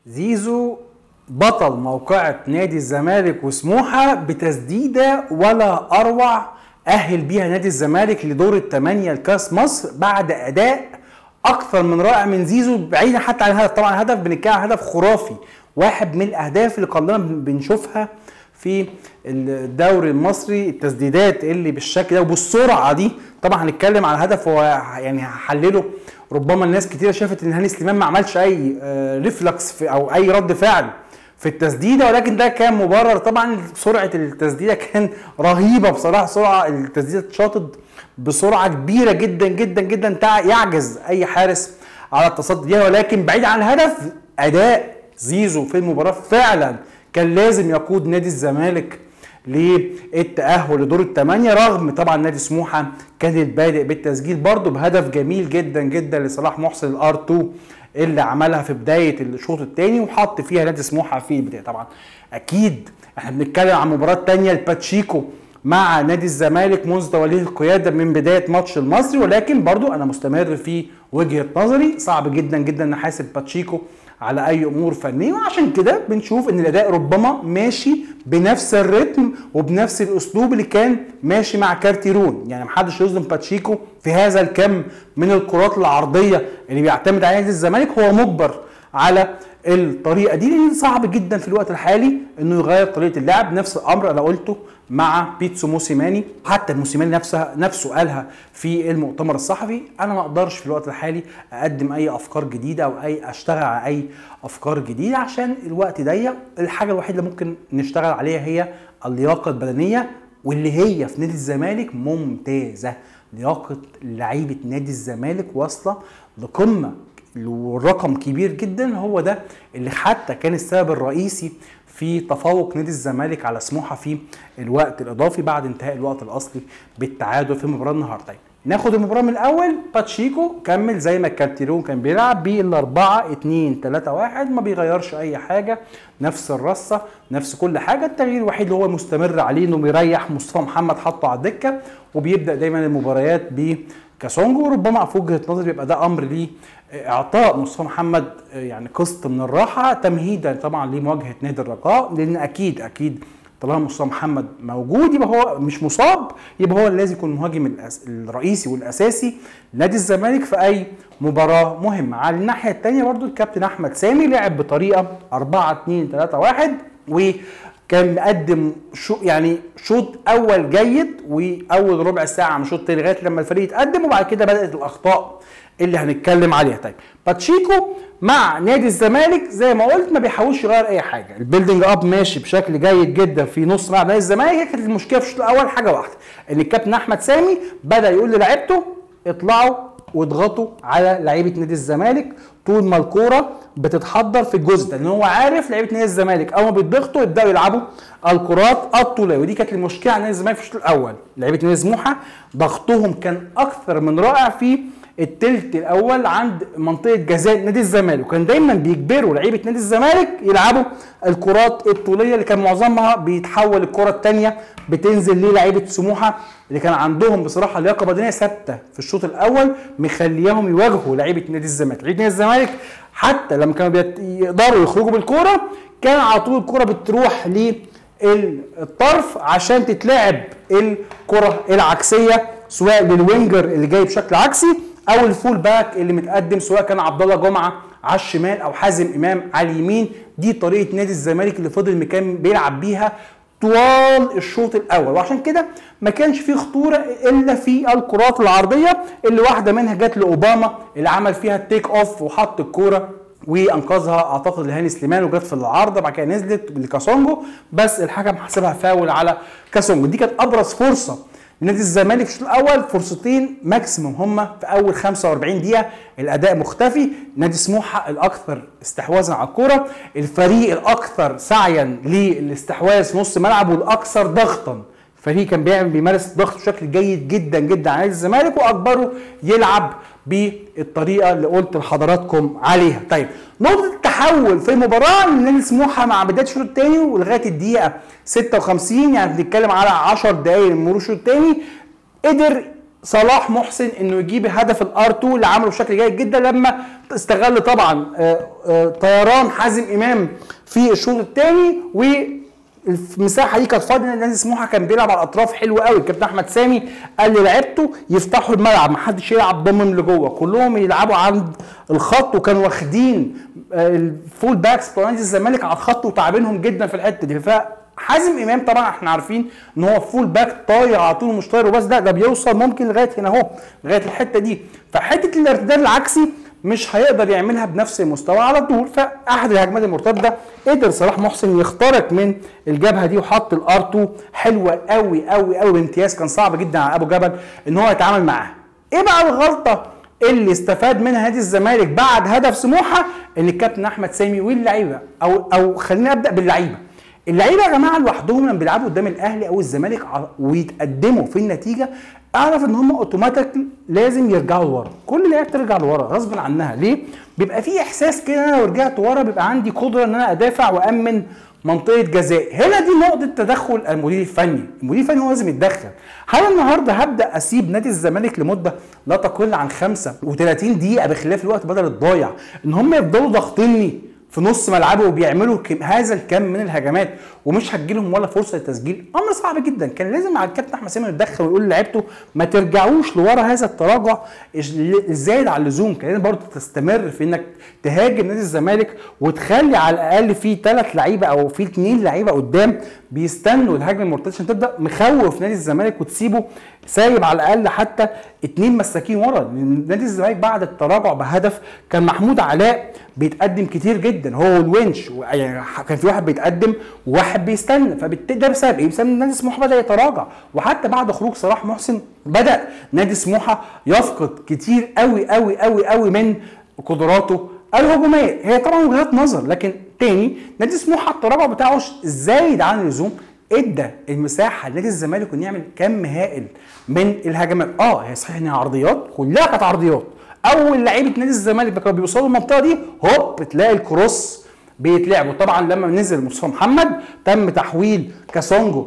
زيزو بطل موقعة نادي الزمالك وسموحة بتسديدة ولا أروع أهل بيها نادي الزمالك لدور الثمانية لكاس مصر بعد أداء أكثر من رائع من زيزو، بعيدا حتى عن الهدف. طبعا الهدف بنتكلم عن هدف خرافي، واحد من الأهداف اللي قلنا بنشوفها في الدوري المصري، التسديدات اللي بالشكل ده وبالسرعة دي. طبعا هنتكلم عن الهدف، هو يعني هحلله. ربما الناس كتير شافت ان هاني سليمان ما عملش اي ريفلكس او اي رد فعل في التسديده، ولكن ده كان مبرر. طبعا سرعه التسديده كان رهيبه بصراحه، سرعه التسديده اتشاطت بسرعه كبيره جدا جدا جدا يعجز اي حارس على التصدي ليها. ولكن بعيد عن الهدف، اداء زيزو في المباراه فعلا كان لازم يقود نادي الزمالك للتأهل لدور الثمانية، رغم طبعا نادي سموحة كان بادئ بالتسجيل برضه بهدف جميل جدا جدا لصلاح محسن الار 2 اللي عملها في بداية الشوط الثاني وحط فيها نادي سموحة في البداية. طبعا اكيد احنا بنتكلم عن مباراة تانية لباتشيكو مع نادي الزمالك منذ توليه القيادة من بداية ماتش المصري، ولكن برضه انا مستمر في وجهة نظري صعب جدا جدا نحاسب باتشيكو على اي امور فنيه، وعشان كده بنشوف ان الاداء ربما ماشي بنفس الريتم وبنفس الاسلوب اللي كان ماشي مع كارتيرون. يعني محدش يظلم باتشيكو في هذا الكم من الكرات العرضيه اللي بيعتمد عليها نادي الزمالك، هو مجبر على الطريقه دي لان صعب جدا في الوقت الحالي انه يغير طريقه اللعب. نفس الامر انا قلته مع بيتسو موسيماني، حتى موسيماني نفسه قالها في المؤتمر الصحفي، انا ما اقدرش في الوقت الحالي اقدم اي افكار جديده او اشتغل على اي افكار جديده عشان الوقت ضيق. الحاجه الوحيده اللي ممكن نشتغل عليها هي اللياقه البدنيه، واللي هي في نادي الزمالك ممتازه. لياقه لعيبه نادي الزمالك واصله لقمه، والرقم كبير جدا. هو ده اللي حتى كان السبب الرئيسي في تفوق نادي الزمالك على سموحه في الوقت الاضافي بعد انتهاء الوقت الاصلي بالتعادل في مباراه النهارده. ناخد المباراه من الاول. باتشيكو كمل زي ما كارتيرون كان بيلعب بالاربعه 2 3 1، ما بيغيرش اي حاجه، نفس الرصه نفس كل حاجه. التغيير الوحيد اللي هو مستمر عليه انه بيريح مصطفى محمد حطه على الدكه، وبيبدا دايما المباريات بكاسونجو. ربما في وجهه نظري بيبقى ده امر ليه اعطاء مصطفى محمد يعني قسط من الراحه تمهيدا طبعا لمواجهه نادي الرجاء، لان اكيد طالما مصطفى محمد موجود يبقى هو مش مصاب، يبقى هو اللي لازم يكون المهاجم الرئيسي والاساسي لنادي الزمالك في اي مباراه مهمه. على الناحيه الثانيه برضو الكابتن احمد سامي لعب بطريقه 4 2 3 1 وكان مقدم شوط اول جيد، واول ربع ساعه من الشوط الثاني لغايه لما الفريق يتقدم، وبعد كده بدات الاخطاء اللي هنتكلم عليها. طيب باتشيكو مع نادي الزمالك زي ما قلت ما بيحاولش يغير اي حاجه، البيلدينج اب ماشي بشكل جيد جدا في نص ملعب نادي الزمالك. كانت المشكله في الشوط الاول حاجه واحده، ان الكابتن احمد سامي بدا يقول للاعيبته اطلعوا واضغطوا على لعيبه نادي الزمالك طول ما الكوره بتتحضر في الجزء ده، لان هو عارف لعيبه نادي الزمالك اول ما بيتضغطوا يبداوا يلعبوا الكرات الطوليه، ودي كانت المشكله على نادي الزمالك في الشوط الاول. لعيبه نادي سموحه ضغطهم كان اكثر من رائع في التلت الاول عند منطقه جزاء نادي الزمالك، وكان دايما بيجبروا لعيبه نادي الزمالك يلعبوا الكرات الطوليه اللي كان معظمها بيتحول الكره الثانيه بتنزل للعيبه سموحه اللي كان عندهم بصراحه لياقه بدنيه ثابته في الشوط الاول مخليهم يواجهوا لعيبه نادي الزمالك. لعيبه نادي الزمالك حتى لما كانوا يقدروا يخرجوا بالكوره كان على طول الكوره بتروح للطرف عشان تتلعب الكره العكسيه، سواء للوينجر اللي جاي بشكل عكسي او الفول باك اللي متقدم، سواء كان عبد الله جمعه على الشمال او حازم امام على اليمين. دي طريقه نادي الزمالك اللي فضل مكان بيلعب بيها طوال الشوط الاول، وعشان كده ما كانش فيه خطوره الا في الكرات العرضيه اللي واحده منها جت لاوباما اللي عمل فيها التيك اوف وحط الكوره وانقذها اعتقد لهاني سليمان وجت في العارضه، بعد كده نزلت لكاسونجو بس الحكم حسبها فاول على كاسونجو. دي كانت ابرز فرصه نادي الزمالك في الشوط الاول، فرصتين ماكسيموم هم في اول 45 دقيقه. الاداء مختفي، نادي سموحه الاكثر استحواذا على الكوره، الفريق الاكثر سعيا للاستحواذ في نص ملعب والاكثر ضغطا. الفريق كان بيمارس ضغط بشكل جيد جدا جدا على نادي الزمالك، واجبره يلعب بالطريقه اللي قلت لحضراتكم عليها. طيب نقطه التحول في المباراه ان نادي سموحه مع بدايه الشوط الثاني ولغايه الدقيقه 56، يعني بنتكلم على 10 دقائق من مرور الشوط الثاني، قدر صلاح محسن انه يجيب هدف الار 2 اللي عمله بشكل جيد جدا لما استغل طبعا طيران حازم امام في الشوط الثاني، والمساحه دي كانت فاضيه. نادي سموحه كان بيلعب على الاطراف حلو قوي. الكابتن احمد سامي قال للاعيبته يفتحوا الملعب، ما حدش يلعب ضمن لجوه، كلهم يلعبوا عند الخط، وكانوا واخدين الفول باكس بتوع نادي الزمالك على الخط وتعبينهم جدا في الحته دي. حازم امام طبعا احنا عارفين ان هو فول باك طاير على طول، مش طاير وبس، ده بيوصل ممكن لغايه هنا اهو، لغايه الحته دي. فحته الارتداد العكسي مش هيقدر يعملها بنفس المستوى على طول. فاحد الهجمات المرتده قدر صلاح محسن يخترق من الجبهه دي وحط الار 2 حلوه قوي قوي قوي بامتياز. كان صعب جدا على ابو جبل ان هو يتعامل معاها. ايه بقى الغلطه اللي استفاد منها نادي الزمالك بعد هدف سموحه؟ ان الكابتن احمد سامي واللعيبه او خلينا ابدا باللعيبه. اللعيبه يا جماعه لوحدهم لما بيلعبوا قدام الاهلي او الزمالك ويتقدموا في النتيجه، اعرف ان هم اوتوماتيك لازم يرجعوا لورا. كل لعيبه ترجع لورا غصب عنها. ليه؟ بيبقى في احساس كده انا لو رجعت ورا بيبقى عندي قدره ان انا ادافع وامن منطقه جزاء. هنا دي نقطه تدخل المدير الفني. المدير الفني هو لازم يتدخل. هل النهارده هبدا اسيب نادي الزمالك لمده لا تقل عن 35 دقيقه بخلاف الوقت بدل الضايع ان هم يفضلوا ضاغطيني في نص ملعبه وبيعملوا هذا الكم من الهجمات ومش هتجيلهم ولا فرصه للتسجيل؟ امر صعب جدا. كان لازم على الكابتن احمد سامي يتدخل ويقول لعيبته ما ترجعوش لورا هذا التراجع الزايد على اللزوم. كان لازم برضه تستمر في انك تهاجم نادي الزمالك وتخلي على الاقل في 3 لعيبه او في 2 لعيبه قدام بيستنوا الهجمه المرتده عشان تبدا مخوف نادي الزمالك وتسيبه سايب على الاقل حتى 2 مساكين ورا. نادي الزمالك بعد التراجع بهدف كان محمود علاء بيتقدم كتير جدا هو والونش، يعني كان في واحد بيتقدم وواحد بيستنى. فبالتالي ده بسبب ايه؟ بسبب ان نادي سموحه بدا يتراجع. وحتى بعد خروج صلاح محسن بدا نادي سموحه يفقد كتير قوي قوي قوي قوي من قدراته الهجوميه. هي طبعا وجهات نظر، لكن تاني نادي سموحه التراجع بتاعه زايد عن اللزوم ادى المساحه لنادي الزمالك انه يعمل كم هائل من الهجمات. هي صحيح انها عرضيات، كلها كانت عرضيات. اول لعيبه نادي الزمالك كانوا بيوصلوا المنطقه دي هوب تلاقي الكروس بيتلعب. وطبعا لما نزل مصطفى محمد تم تحويل كاسونجو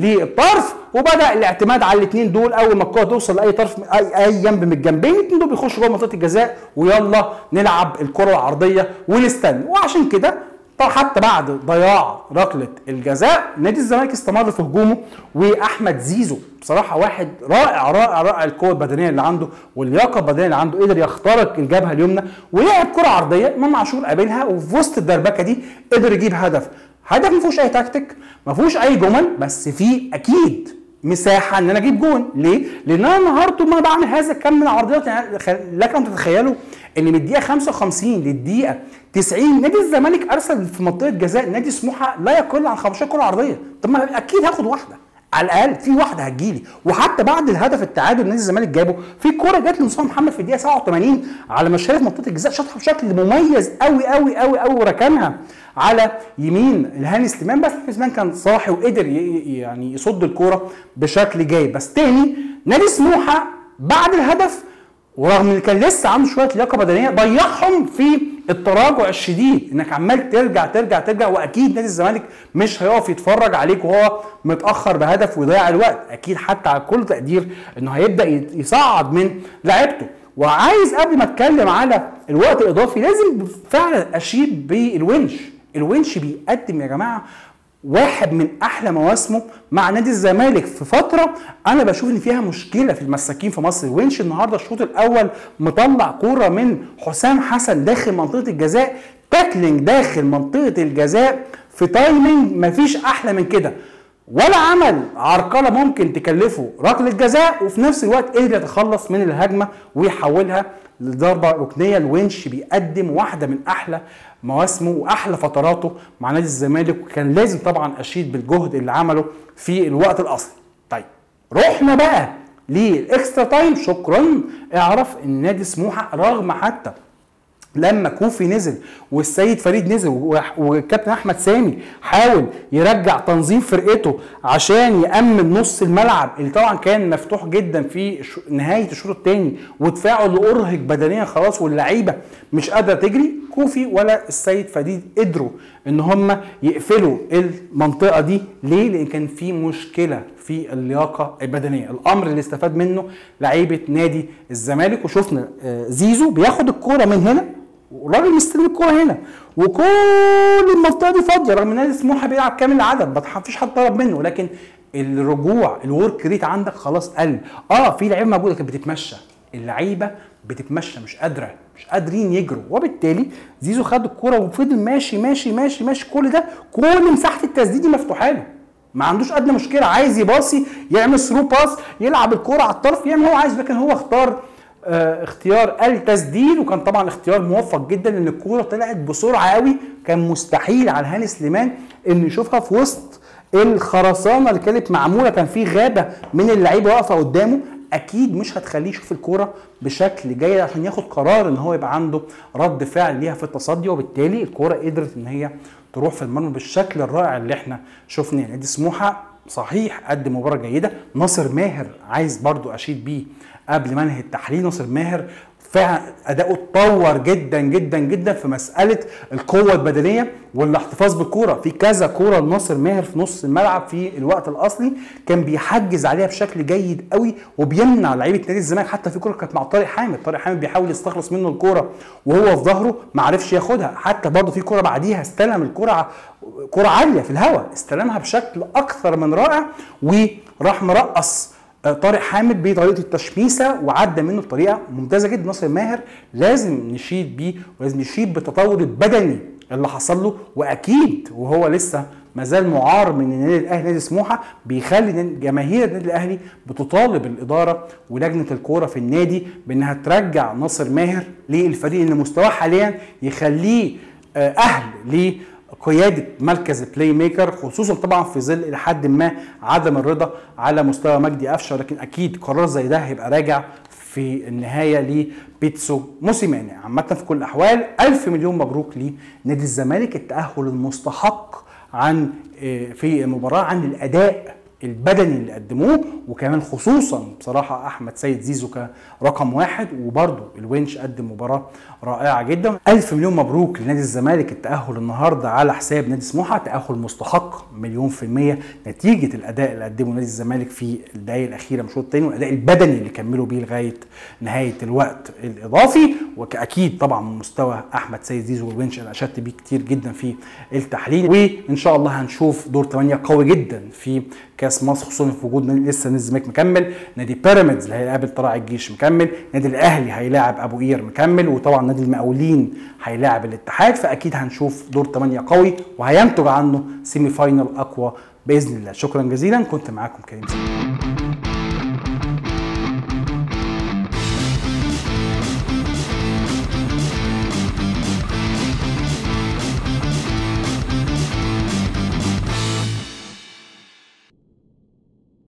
للطرف وبدا الاعتماد على الاثنين دول. اول ما الكوره توصل لاي طرف اي جنب من الجنبين الاثنين دول بيخشوا جوه منطقه الجزاء ويلا نلعب الكره العرضيه ونستنى. وعشان كده حتى بعد ضياع ركله الجزاء نادي الزمالك استمر في هجومه. واحمد زيزو بصراحه واحد رائع رائع رائع. القوه البدنيه اللي عنده واللياقه البدنيه اللي عنده قدر يخترق الجبهه اليمنى ولعب كره عرضيه. امام عاشور قابلها وفي وسط الدربكه دي قدر يجيب هدف ما فيهوش اي تكتيك، ما فيهوش اي جمل، بس فيه اكيد مساحه ان انا اجيب جون. ليه؟ لان انا النهارده ما بعمل هذا الكم من العرضيات. يعني لكم ان تتخيلوا ان من الدقيقه 55 للدقيقه 90 نادي الزمالك ارسل في منطقه جزاء نادي سموحه لا يقل عن 15 كره عرضيه. طب ما اكيد هاخد واحده، على الاقل في واحده هتجيلي. وحتى بعد الهدف التعادل نادي الزمالك جابه في كوره جت لمصطفى محمد في الدقيقه 87 على مشارف منطقه الجزاء، شاطها بشكل مميز قوي قوي قوي قوي وركنها على يمين الهاني سليمان. بس سليمان كان صاحي وقدر يعني يصد الكوره بشكل جيد. بس تاني نادي سموحه بعد الهدف ورغم ان كان لسه عنده شويه لياقه بدنيه ضيعهم في التراجع الشديد. انك عمال ترجع ترجع ترجع، واكيد نادي الزمالك مش هيقف يتفرج عليك وهو متاخر بهدف ويضيع الوقت. اكيد حتى على كل تقدير انه هيبدا يصعد من لعيبته. وعايز قبل ما اتكلم على الوقت الاضافي لازم فعلا اشيد بالونش. الونش بيقدم يا جماعه واحد من احلى مواسمه مع نادي الزمالك في فتره انا بشوف ان فيها مشكله في المساكين في مصر. الونش النهارده الشوط الاول مطلع كوره من حسام حسن داخل منطقه الجزاء، تاكلينج داخل منطقه الجزاء في تايمنج مفيش احلى من كده، ولا عمل عرقله ممكن تكلفه ركله جزاء، وفي نفس الوقت قدر يتخلص من الهجمه ويحولها لضربه ركنيه. الونش بيقدم واحده من احلى مواسمه واحلى فتراته مع نادي الزمالك، وكان لازم طبعا اشيد بالجهد اللي عمله في الوقت الاصلي. طيب رحنا بقى للاكسترا تايم. شكرا. اعرف ان نادي سموحه رغم حتى لما كوفي نزل والسيد فريد نزل والكابتن احمد سامي حاول يرجع تنظيم فرقته عشان يامن نص الملعب اللي طبعا كان مفتوح جدا في نهايه الشوط الثاني، ودفاعه اللي ارهق بدنيا خلاص واللعيبه مش قادره تجري، كوفي ولا السيد فريد قدروا ان هم يقفلوا المنطقه دي. ليه؟ لان كان في مشكله في اللياقه البدنيه، الامر اللي استفاد منه لعيبه نادي الزمالك. وشفنا زيزو بياخد الكوره من هنا والراجل مستلم الكوره هنا وكل المنطقه دي فاضيه، رغم ان نادي سموحه بيلعب كامل العدد ما فيش حد طلب منه، لكن الرجوع الورك ريت عندك خلاص قل. في لعيبه موجوده كانت بتتمشى، اللعيبه بتتمشى مش قادرين يجروا، وبالتالي زيزو خد الكوره وفضل ماشي ماشي ماشي ماشي، كل ده كل مساحه التسديد دي مفتوحه له، ما عندوش ادنى مشكله، عايز يباصي يعمل ثرو باس يلعب الكوره على الطرف يعمل هو عايز، لكن هو اختار اختيار التسديد، وكان طبعا اختيار موفق جدا لان الكوره طلعت بسرعه قوي، كان مستحيل على هاني سليمان انه يشوفها في وسط الخرسانه اللي كانت معموله، كان في غابه من اللعيبه واقفه قدامه، اكيد مش هتخليه يشوف الكوره بشكل جيد عشان ياخد قرار ان هو يبقى عنده رد فعل ليها في التصدي، وبالتالي الكوره قدرت ان هي تروح في المرمى بالشكل الرائع اللي احنا شفناه. نادي سموحه صحيح قدم مباراه جيده، ناصر ماهر عايز برضو اشيد بيه قبل ما انهي التحليل، ناصر ماهر فعلا اداؤه اتطور جدا جدا جدا في مساله القوه البدنيه والاحتفاظ بالكوره، في كذا كوره لناصر ماهر في نص الملعب في الوقت الاصلي كان بيحجز عليها بشكل جيد قوي وبيمنع لعيبه نادي الزمالك، حتى في كوره كانت مع طارق حامد بيحاول يستخلص منه الكوره وهو في ظهره ما عرفش ياخدها، حتى برضه في كوره بعديها استلم الكوره كوره عاليه في الهواء استلمها بشكل اكثر من رائع وراح مرقص طارق حامد بطريقه التشميسه وعدى منه بطريقه ممتازه جدا. ناصر ماهر لازم نشيد بيه ولازم نشيد بالتطور البدني اللي حصل له، واكيد وهو لسه ما زال معار من النادي الاهلي نادي سموحه بيخلي جماهير النادي الاهلي بتطالب الاداره ولجنه الكوره في النادي بانها ترجع ناصر ماهر للفريق ان مستواه حاليا يخليه اهل قياده مركز البلاي ميكر، خصوصا طبعا في ظل الى حد ما عدم الرضا على مستوى مجدي قفشه، ولكن اكيد قرار زي ده هيبقى راجع في النهايه لبيتسو موسيماني. عامه في كل الاحوال الف مليون مبروك لنادي الزمالك التاهل المستحق عن في المباراه عن الاداء البدني اللي قدموه، وكمان خصوصا بصراحه احمد سيد زيزو كرقم واحد، وبرده الونش قدم مباراه رائعه جدا. الف مليون مبروك لنادي الزمالك التاهل النهارده على حساب نادي سموحه، تاهل مستحق مليون في الميه نتيجه الاداء اللي قدمه نادي الزمالك في الدقائق الاخيره من الشوط الثاني والاداء البدني اللي كملوا بيه لغايه نهايه الوقت الاضافي، واكيد طبعا من مستوى احمد سيد زيزو والونش انا اشدت بيه كتير جدا في التحليل، وان شاء الله هنشوف دور 8 قوي جدا في كاس مصر، خصوصا في وجود لسه نادي الزمالك مكمل، نادي بيراميدز اللي هيقابل طلائع الجيش مكمل، نادي الاهلي هيلاعب ابو قير مكمل، وطبعا نادي المقاولين هيلاعب الاتحاد، فاكيد هنشوف دور 8 قوي وهينتج عنه سيمي فاينل اقوى باذن الله. شكرا جزيلا، كنت معاكم كريم سليم.